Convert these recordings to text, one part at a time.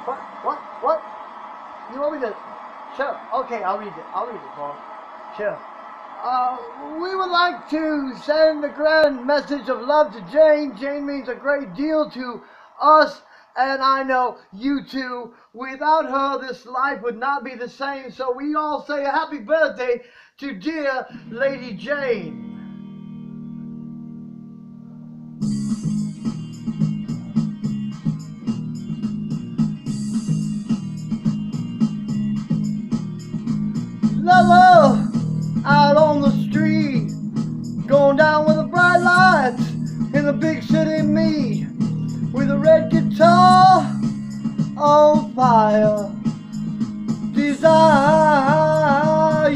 What? You want me to? Sure. Okay, I'll read it. Paul. Sure. We would like to send a grand message of love to Jane. Jane means a great deal to us, and I know you too. Without her, this life would not be the same. So we all say a happy birthday to dear Lady Jane. Lover out on the street, going down with the bright lights in the big city me, with a red guitar on fire. Desire,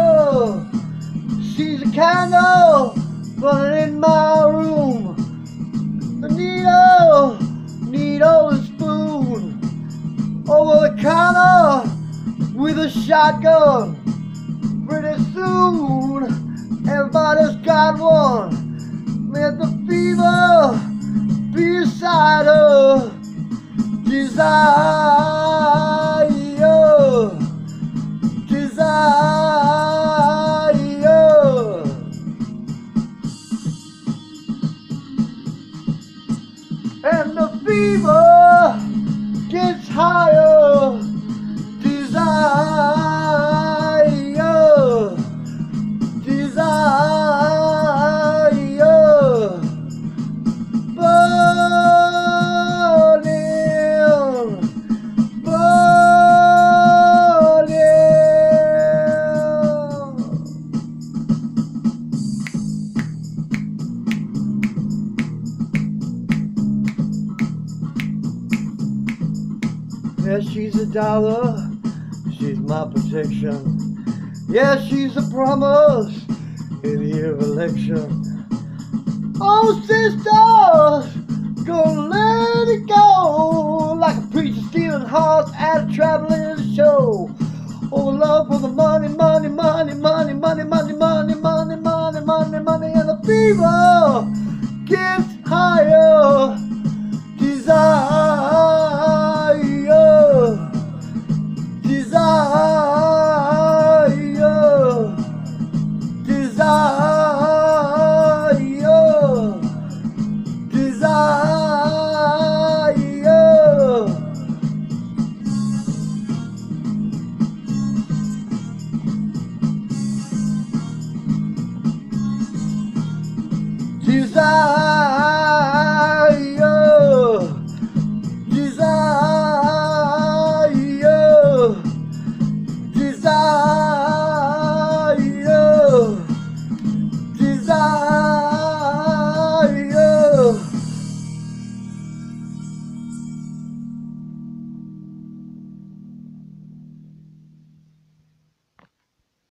she's a candle burning in my room. The needle and spoon over the counter with a shotgun. Pretty soon, everybody's got one. Let the fever be beside her. Desire, desire. And the fever gets higher. Desire. Yeah, she's a dollar, she's my protection. Yeah, she's a promise in the year of election. Oh, sisters, gonna let it go, like a preacher stealing hearts at a traveling show. Oh, love for the money, money, money, money, money, money, money, money, money, money, money, and the fever